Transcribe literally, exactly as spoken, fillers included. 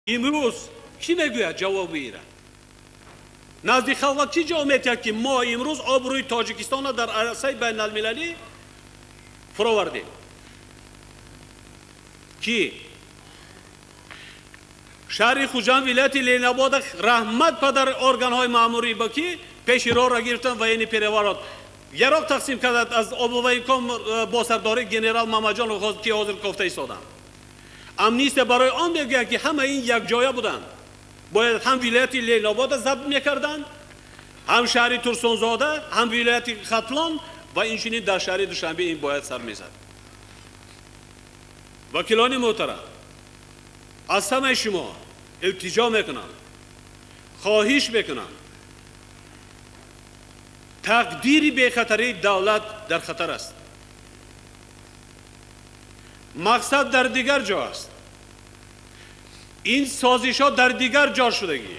امروز کی میگوید جواب ایره؟ نزدیک خلق چی جواب میتید که ما امروز آبروی تاجیکستان را در عرصه بین المللی فراوردیم؟ کی؟ شهر خوجان ولایت لیناباد رحمت پدر ارگان های ماموری با کی پیش رو را گرفتن و این پیروارات یراق تقسیم کرد از آبوی کم با سرداری گنرال ماماجان که حاضر گفته ایستادن. امنیست برای آن میگه که همه این یک جایه بودن، باید هم ولایت لیناباد ضبط میکردن، هم شهر ترسونزاده، هم ولایت ختلان و اینچنین در شهر دوشنبه این باید سر میزد. وکیلان محترم، از همه شما التجا میکنم، خواهش میکنم، تقدیر به خطری دولت در خطر است. مقصد در دیگر جا است. این سازش ها در دیگر جا شدگی